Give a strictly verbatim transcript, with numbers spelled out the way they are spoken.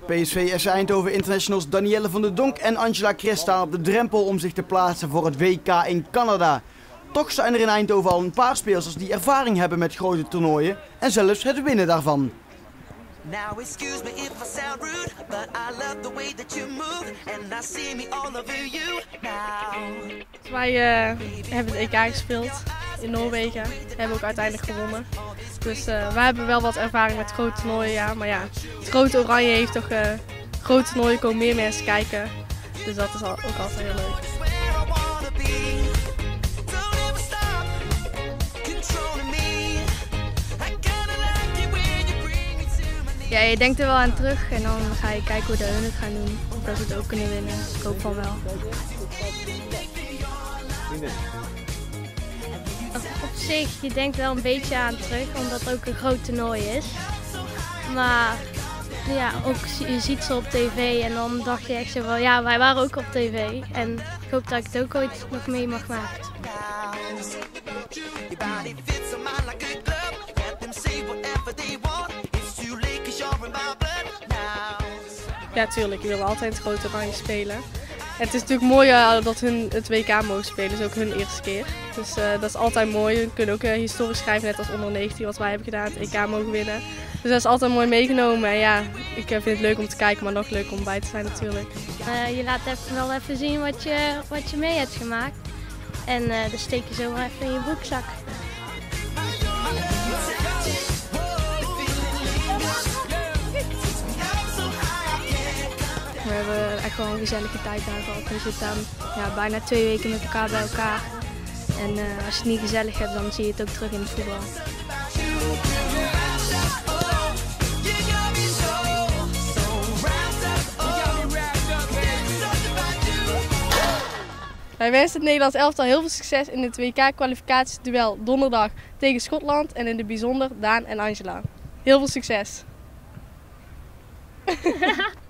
P S V F C Eindhoven internationals Danielle van der Donk en Angela Kress staan op de drempel om zich te plaatsen voor het W K in Canada. Toch zijn er in Eindhoven al een paar speelsters die ervaring hebben met grote toernooien en zelfs het winnen daarvan. Now excuse me if I sound rude, but I love the way that you move and I see me all over you now. Wij uh, hebben het E K gespeeld in Noorwegen, we hebben ook uiteindelijk gewonnen. Dus uh, wij hebben wel wat ervaring met grote toernooien, ja. Maar ja, het grote oranje heeft toch uh, grote toernooien, komen meer mensen kijken. Dus dat is al, ook altijd heel leuk. Ja, je denkt er wel aan terug en dan ga je kijken hoe de hun het gaan doen. Of dat ze het ook kunnen winnen. Dus ik hoop van wel. Op zich, je denkt wel een beetje aan terug, omdat het ook een groot toernooi is. Maar ja, ook, je ziet ze op tv en dan dacht je echt zo van ja, wij waren ook op tv. En ik hoop dat ik het ook ooit nog mee mag maken. Ja, tuurlijk. Je wil altijd het grote oranje spelen. En het is natuurlijk mooi uh, dat hun het W K mogen spelen. Het is ook hun eerste keer. Dus uh, dat is altijd mooi. We kunnen ook uh, historisch schrijven, net als onder negentien, wat wij hebben gedaan. Het E K mogen winnen. Dus dat is altijd mooi meegenomen. En ja, ik vind het leuk om te kijken, maar nog leuker om bij te zijn natuurlijk. Uh, je laat even, wel even zien wat je, wat je mee hebt gemaakt. En uh, dan steek je zo maar even in je broekzak. We hebben echt wel een gezellige tijd daar gehad. We zitten ja, bijna twee weken met elkaar bij elkaar. En uh, als je het niet gezellig hebt, dan zie je het ook terug in het voetbal. Wij wensen het Nederlands elftal heel veel succes in het W K-kwalificatieduel donderdag tegen Schotland en in het bijzonder Daan en Angela. Heel veel succes!